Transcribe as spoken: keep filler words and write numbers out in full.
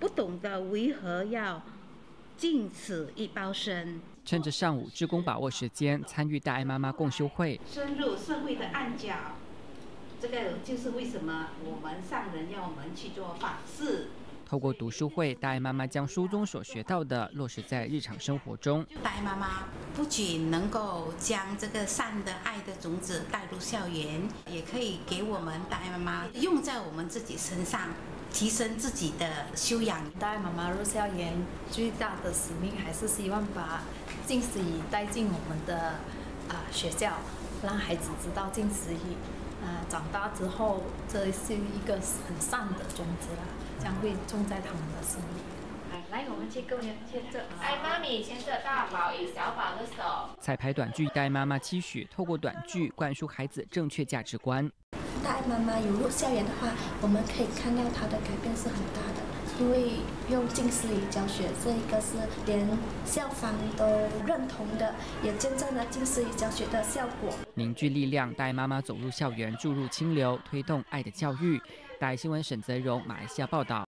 不懂得为何要尽此一包身。 趁着上午志工把握时间，参与大爱妈妈共修会， 深入社会的暗角。这个就是为什么我们上人要我们去做法事。 透过读书会，大爱妈妈将书中所学到的落实在日常生活中。 大爱妈妈不仅能够将这个善的爱的种子带入校园，也可以给我们大爱妈妈用在我们自己身上，提升自己的修养。 大爱妈妈入校园最大的使命还是希望把近思语带进我们的啊、呃、学校，让孩子知道近思语。啊、呃，长大之后，这是一个很善的种子啦，将会种在他们的心里。 来，我们去跟人牵着，爱妈咪牵着大宝与小宝的手。 彩排短剧，大爱妈妈期许透过短剧灌输孩子正确价值观。 大爱妈妈有入校园的话，我们可以看到她的改变是很大的。因为用近思语教学，这一个是连校方都认同的，也见证了近思语教学的效果。 凝聚力量，大爱妈妈走入校园，注入清流，推动爱的教育。大爱新闻沈泽荣，马来西亚报道。